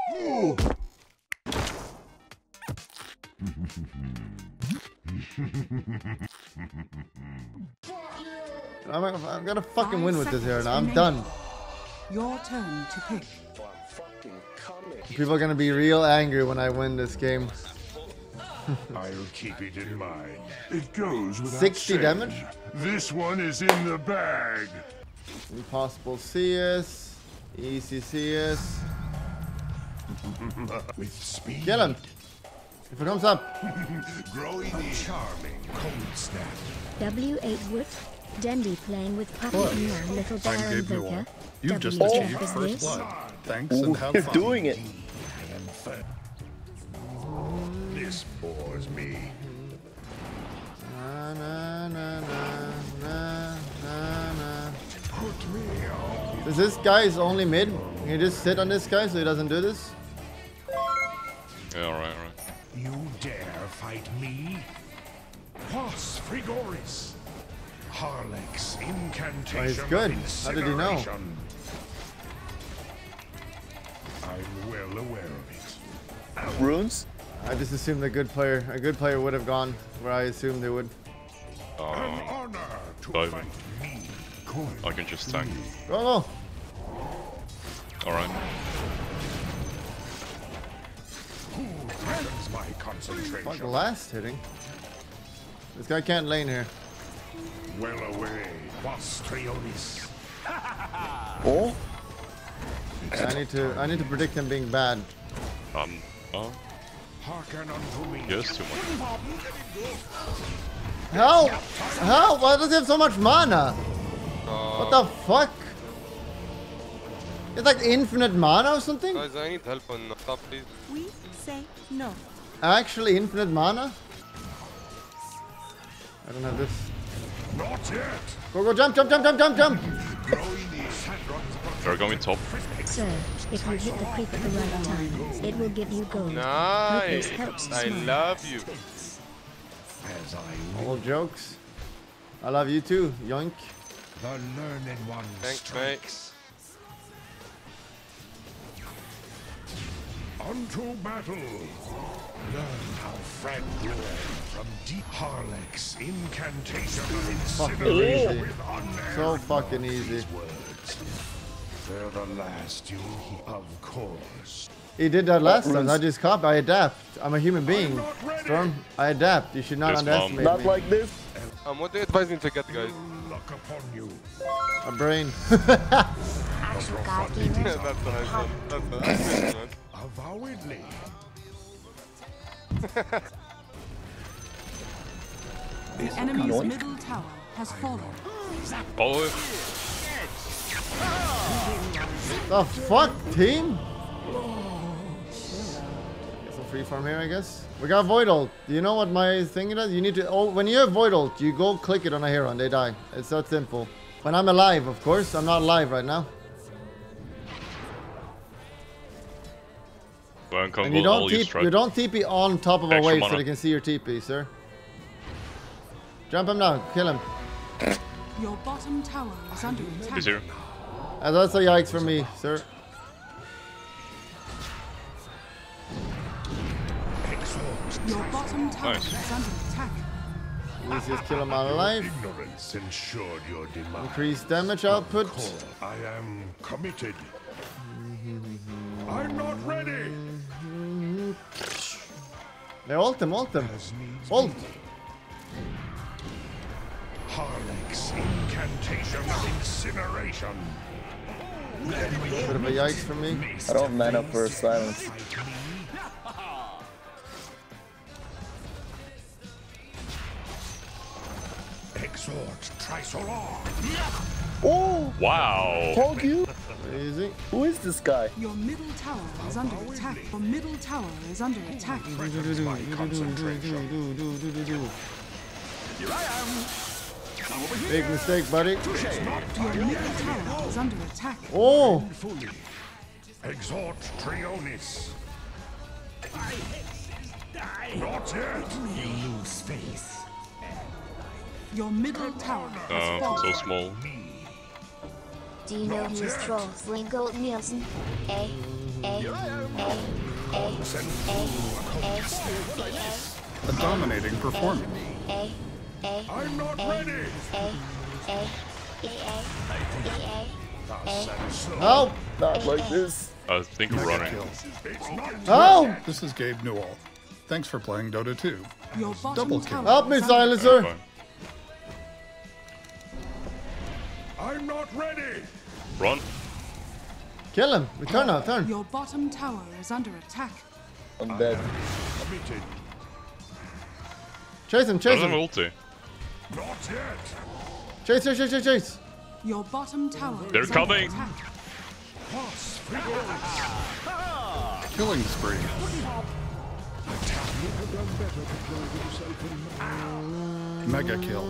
I'm gonna fucking win with this here now. I'm done. Your turn to pick. People are gonna be real angry when I win this game. I'll keep it in mind. It goes without 60 saying. damage? This one is in the bag. Impossible CS. Easy CS. With speed. Kill him. If it comes up. Growing charming cold snap. W8 Wood. Dendy playing with Puppy and now Little Bear and Invoker. You've just WTF achieved is first this? blood. Thanks and have You're fun. doing it. This bores me. Na, na, na, na, na, na, na. Put me on. Is this guy's only mid? Can you just sit on this guy so he doesn't do this? Yeah, alright. You dare fight me? Pos Frigoris. Harlex incantation. Oh, he's good. Of How did he know? incineration. I'm well aware of it. Runes? I just assumed a good player would have gone where I assumed they would. An honor to Diving. fight me. I can just tank. Go, go. Alright. Who threatens my concentration? Fuck, last hitting. This guy can't lane here. Well away, Pos Trionis. Oh? I need to predict him being bad. Oh, Hearken unto me. yes, too much. How? How? Why does he have so much mana? What the fuck? It's like infinite mana or something? Guys, I need help on top, please. We say no. Actually infinite mana? I don't have this. Not yet. Go, go, jump, jump, jump, jump, jump, jump! They're going top. Sir, if you hit the creep at the right time, it will give you gold. Hope Nice. this helps I smile. love you. As I All jokes. I love you too, yoink. the learned one Thanks, strikes. Unto battle. Learn how friend grow from deep Harlex incantation of Fucking incineration easy. with unerring So fucking easy. words. They're the last you hear, of course. He did that last time. runes. I just cop. I adapt. I'm a human being. not ready. Storm, I adapt. You should not Yes, Mom. underestimate Not me. like this. What do you advise me to get, guys? Luck upon you. A brain. Actual god gamer. That's what I said. That's what I said, man. Avowedly. The enemy's middle tower has fallen. Follow it. The fuck, team? Some free farm here, I guess. We got Void Ult. Do you know what my thing is? You need to. Oh, when you have Void Ult, you go click it on a hero and they die. It's that simple. When I'm alive, of course. I'm not alive right now. Burn combo, And you all you don't TP on top of a Extra wave so mana. they can see your TP, sir. Jump him down. Kill him. Your bottom tower is under attack. He's here. That's a yikes for me, sir. Your bottom tower Nice. is under attack. Easiest kill of my life. Ignorance ensured your demise. Increased damage output. I am committed. I'm not ready. They ult him, ult him. As needs Ult. be. Harlex incantation of incineration. Bit of a yikes for me. I don't have mana for silence. Exhort Trisolar. Oh! Wow. Told you! Easy. Who is this guy? Your middle tower is under attack. Your middle tower is under attack. Threatens my concentration. Big mistake, buddy. Your middle tower is under attack. Oh! Fully. Exhort Trionis. Not yet. You lose face. Your middle tower has So fallen. small. Do you know who is Troll Gold Nielsen? Eh? A dominating performance. I'm not ready. Help! Not like this. I think I'm running. Kill. Help! This is Gabe Newell. Thanks for playing Dota 2. Your bottom Double tower kill. Help me, is under silencer! Fine. I'm not ready. Run. Kill him. Return now, turn. Your bottom tower is under attack. I'm dead. Committed. Chase him, chase There's an him. ulti. Not yet. Chase, chase, chase, chase, chase. Your bottom tower They're is coming. under attack. Pass. Frigoris. Killing spree. Mega kill.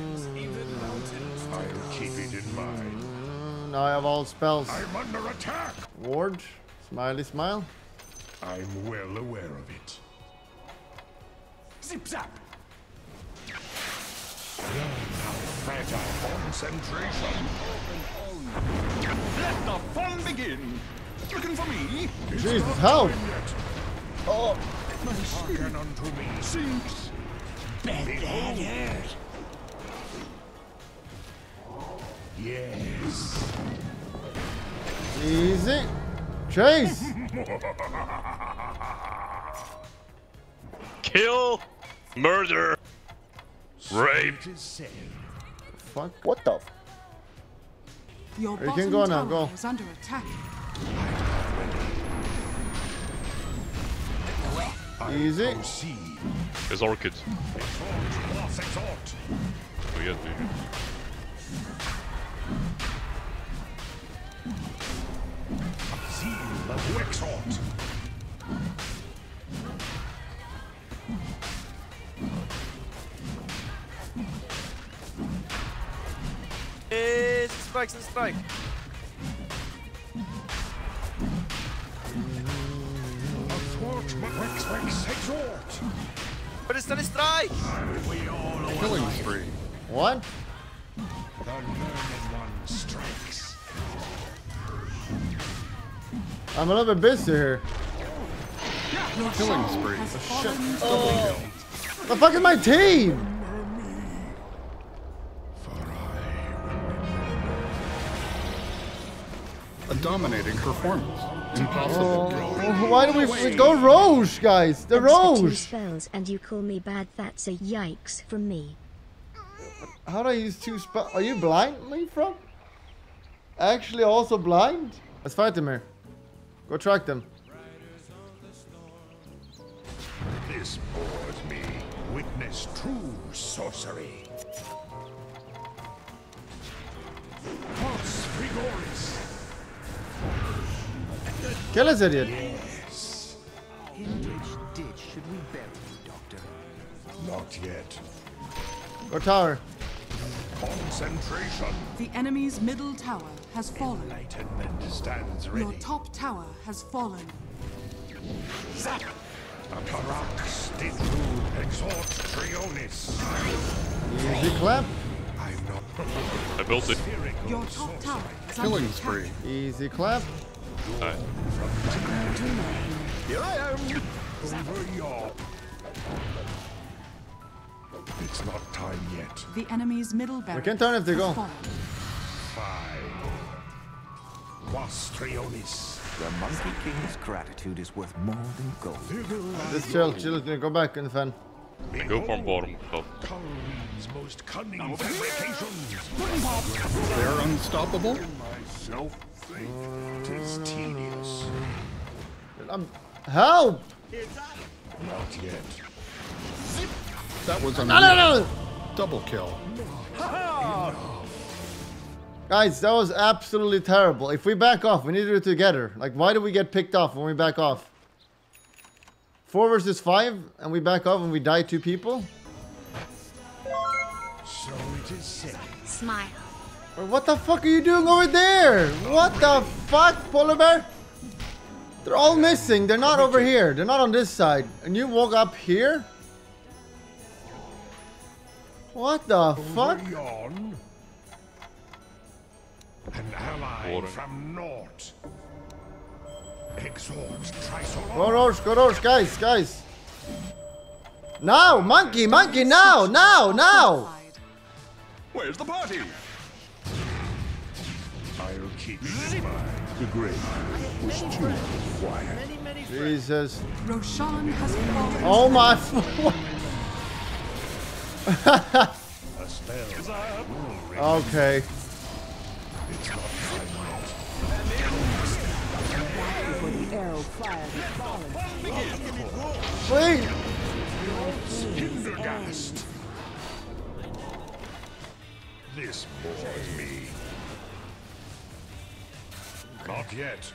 I'll keep it in mind. Now I have all spells. I'm under attack. Ward. Smiley smile. I'm well aware of it. Zip zap. Fragile concentration. Let the fun begin. Looking for me? Jesus, help! Oh, Hearken unto me. Seems Behold. Yes. Easy. Chase! Kill. Murder. Rape. It is said. Fuck. what the? Your You bottom can go now, tower go. is under attack. Easy. Proceed. There's Orchid. Exhort. Pass exhort. We get the. Seal of exhort. Spikes and strike. Athwart Wex exhort. But it's not a strike. We all away. Killing spree. What? The learned one strikes. I'm a little bit busy here. Your Killing tower spree. has fallen. The fuck is my team? For I A dominating performance. Impossible. Why do we go Roche, guys? The Extra 2 Roche. spells and you call me bad. That's a yikes from me. How do I use 2 spells? Are you blind, Leapfrog? Actually, also blind? Let's fight them here. Go track them. This bores me. Witness true sorcery. Pars Frigoris. Kill this idiot. Yes. In which ditch should we bury you, Doctor? Not yet. Go tower. Concentration. The enemy's middle tower has fallen. Enlightenment stands Your ready. top tower has fallen. Zap. Aparax did rule exhort Trionis. Easy clap. I'm not I built it. Your top tower is under Killing attack. spree. Easy clap. Nice. Here I am. over your. It's not time yet. The enemy's middle barracks can turn if they has go. fallen. 5. Was Trionis. The Monkey King's gratitude is worth more than gold. Just chill, chill. Go back in the fan. And go from bottom up. Khalri's most cunning fabrications. They're unstoppable. Myself think it is tedious. Help! Not yet. That was No, no, unreal. no! Double kill. Guys, that was absolutely terrible. If we back off, we need to do it together. Like, why do we get picked off when we back off? 4 versus 5, and we back off and we die 2 people? So it is said. Smile. Or what the fuck are you doing over there? What the fuck, Polar Bear? They're all missing. They're not over here. They're not on this side. And you walk up here? What the fuck? Over yon. An ally Water. from Nort. Exalt Triceratops. Go Roche, go Roche, guys. Now, monkey, now. Fortified. Where's the party? I'll keep it in mind. The grave was too quiet. Jesus. Roshan has fallen. Oh my. A spell. Okay. It's not time yet. Before the arrow fired had fallen. Please. Hindergast. This bores me. Not yet.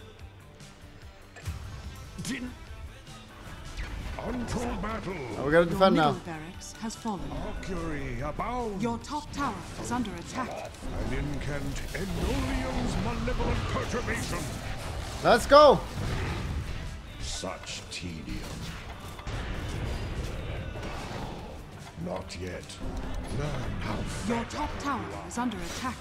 Unto battle. Oh, we gotta Your defend middle now. barracks has fallen. Mercury abound. Your top tower is under attack. An incant Enolium's malevolent perturbation. Let's go. Such tedium. Not yet. Learn how Your top tower is under attack.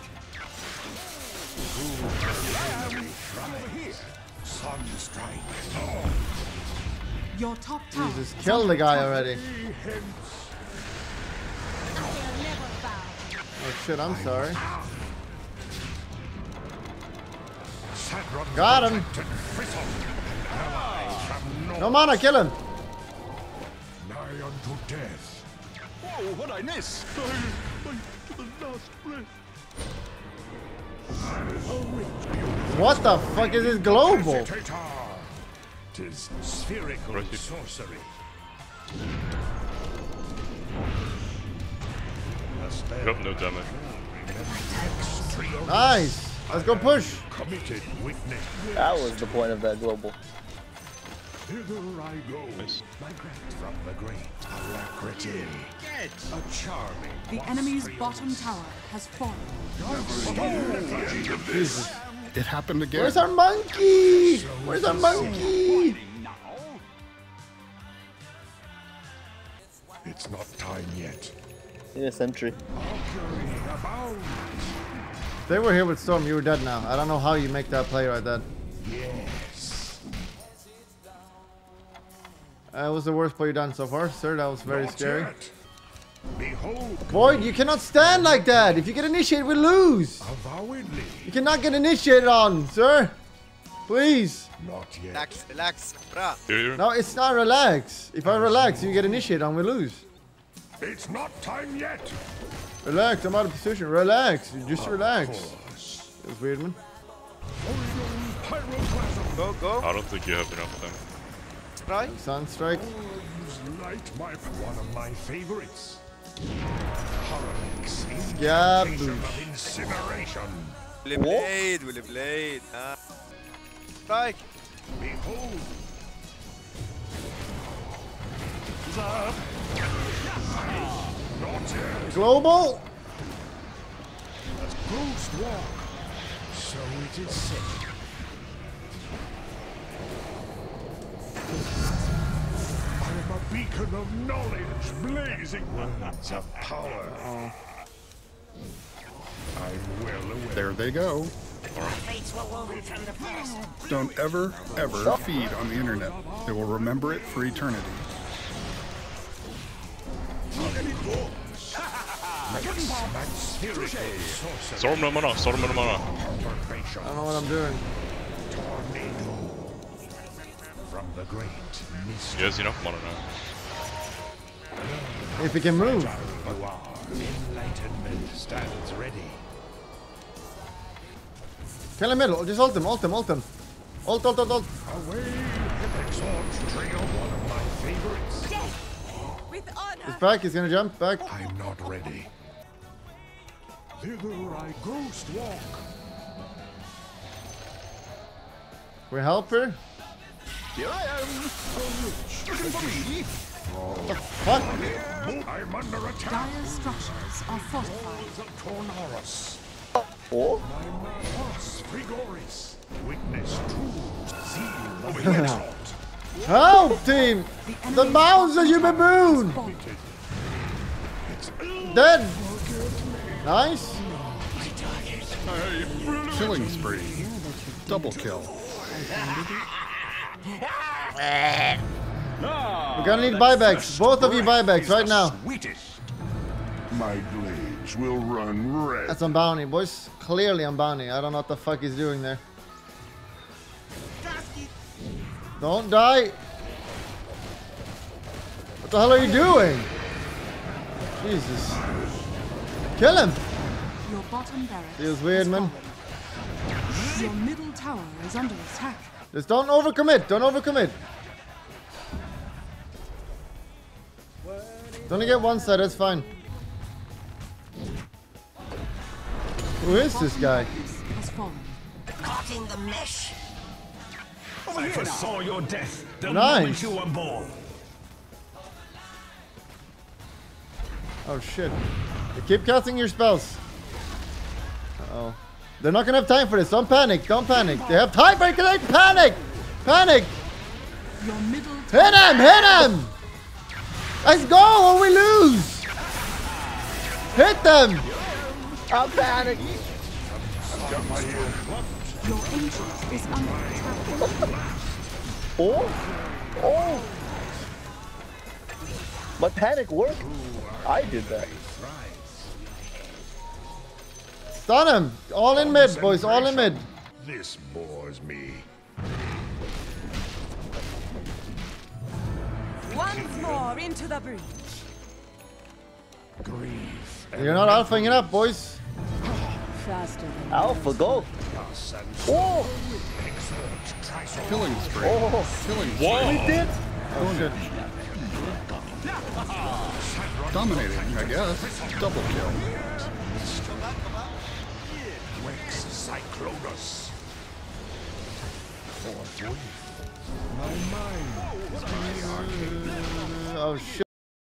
Sunstrike. Your top tower Jesus, is kill under the guy attack. already. Oh shit, I'm sorry. Got him. No mana, kill him. Nigh unto death. Whoa, what'd I miss? What the fuck is this global? Tis spherical Right. sorcery. A spell Yep, no damage. Nice. Let's go push. committed witness. That was the point of that global. Hither I go. Nice. Migrate from the great alacrity. A charming. The enemy's bottom tower has fallen. It happened again. Where's our monkey? Where's our monkey? It's not time yet. In a sentry. Mercury abound. If they were here with Storm, you were dead now. I don't know how you make that play like that. Yes. That was the worst play you've done so far, sir. That was very Not scary. yet. Behold, Boyd, you cannot stand like that. If you get initiated, we lose. avowedly. You cannot get initiated on, sir. Please. Not yet. Relax, relax, bra. Here. No, it's not relax. If I relax, you get initiated on, we lose. It's not time yet. Relax, I'm out of position. Relax. You just relax. Course. It was weird, man. Pyroclasm. Go, go. I don't think you have enough time. Try. Sunstrike. Light my one of my favorites. Horrocks. Yeah, Incantation boosh. of incineration. Will blade, will blade. Strike. Behold. Not yet. Global. Ghost walk. So it is said. I am a beacon of knowledge, blazing words of power. I'm well aware. There they go. Don't ever feed on the internet. They will remember it for eternity. Storm no mana, storm no mana. I don't know what I'm doing. Tornado. From the great mist. He has enough mana now. If he can move. Enlightenment stands ready. Kill him middle. Just ult him, ult him, ult him. Ult. Away, Exalt Trio, one of my favorites. With honor. He's back. He's gonna jump back. I'm not ready. Thither I ghost walk. We help her. Here I am. Looking for me. Fuck. I'm under attack. Dire structures are fortified. The Tornaris. Oh? My Horus Frigoris. Witness true zeal of Exalt. Help, team. The Bowser, you baboon. Dead. Nice. Killing spree. Double kill. We're gonna need buybacks. Both of you buybacks right now. My blades will run red. That's on bounty, boys. Clearly on bounty. I don't know what the fuck he's doing there. Don't die. What the hell are you doing? Jesus. Kill him. Your bottom barracks Feels weird, has man. fallen. Your middle tower is under attack. Just don't overcommit. Don't overcommit. Don't get one side. That's fine. Who is this guy? Has fallen. Caught in the mesh. I foresaw your death the Nice. moment you were born. Oh shit. You keep casting your spells. Uh-oh. They're not gonna have time for this. Don't panic. Don't panic. They have time for it. Panic! Panic! Your middle Hit him! Hit him! Let's go or we lose! Hit them! I'm panicking. Your ancient is under attack. Oh! Oh! My panic worked. I did that. Stun him! All in mid, boys. All in mid. This bores me. Once more into the breach. Grief. You're not alphaing it up, boys. Faster than Alpha, go. Oh! Killing spree. Oh! Killing spree. Whoa! We did! Oh shit. Dominating, I guess. Double kill. Rex Cyclonus. Forthwith. My mind. Oh shit.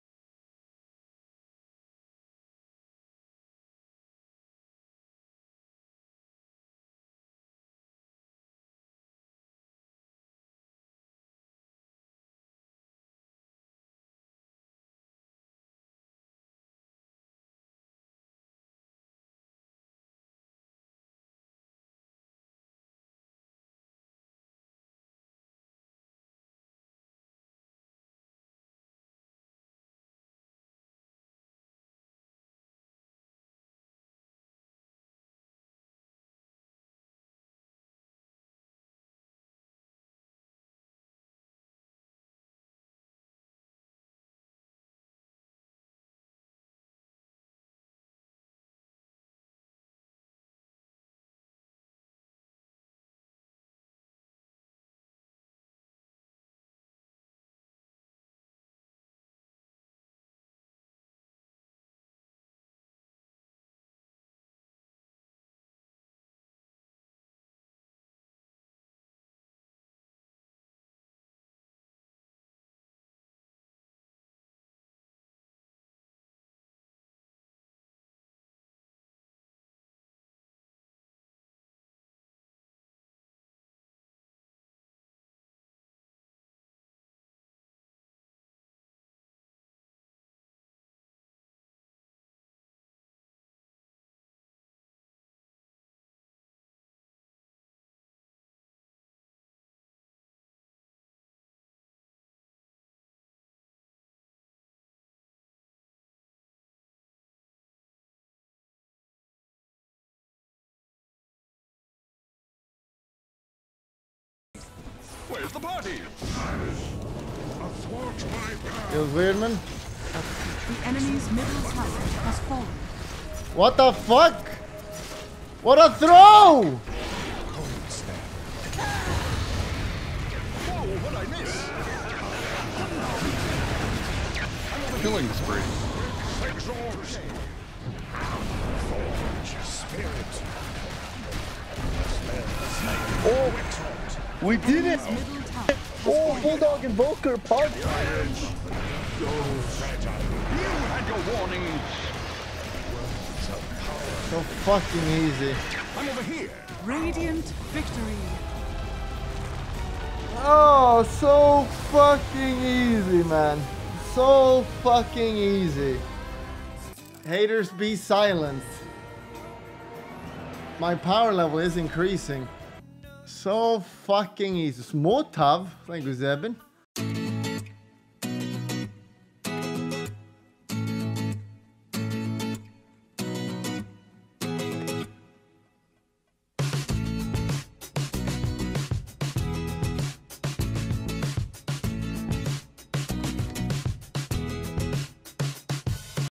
Where's the party? Feels weird, man. The enemy's middle tower has fallen. What the fuck? What a throw! Whoa, what'd I miss? Killing spree. Oh! We did it! Middle tower. Oh, Bulldog Invoker, punch! You had your warning. So fucking easy. I'm over here. Radiant victory. Oh, so fucking easy, man. So fucking easy. Haters be silent. My power level is increasing. So fucking easy. Småtav. Thank you, Zebin.